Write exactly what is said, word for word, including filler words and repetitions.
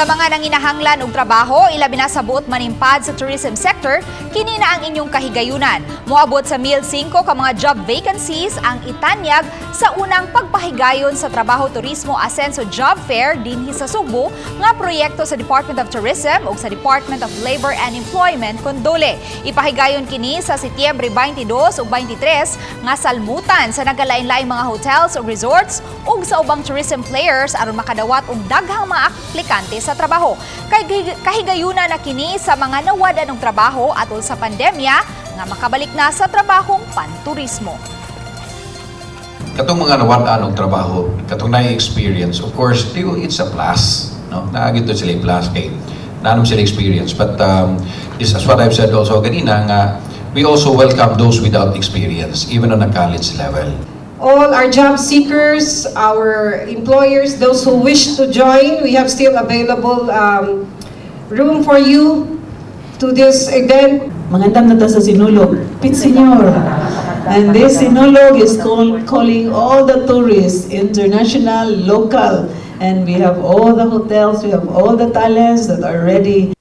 Sa mga nanginahanglan og trabaho, ilabi na sa buot manimpad sa tourism sector, kini na ang inyong kahigayunan. Moabot sa one thousand five ka mga job vacancies ang itanyag sa unang pagpahigayon sa Trabaho Turismo Asenso Job Fair dinhi sa Subo nga proyekto sa Department of Tourism ug sa Department of Labor and Employment Condole. Ipahigayon kini sa Setyembre twenty-two ug twenty-three nga salmutan sa nagalain-laing mga hotels ug resorts ug sa ubang tourism players aron makadawat og daghang mga aplikante sa trabaho. Kay kahigayuna na kini sa mga nawada ng trabaho atol sa pandemya nga makabalik na sa trabahong panturismo. Katong mga nawada ng trabaho, katong na-experience, of course, it's a plus. No? Naagito sila yung plus kay naanong sila experience. But um, this is what I've said also kanina, nga we also welcome those without experience, even on a college level. All our job seekers, our employers, those who wish to join, we have still available um, room for you to this event. Magandang nata sa Sinulog, Pit Senyor. And this Sinulog is call, calling all the tourists, international, local, and we have all the hotels, we have all the talents that are ready.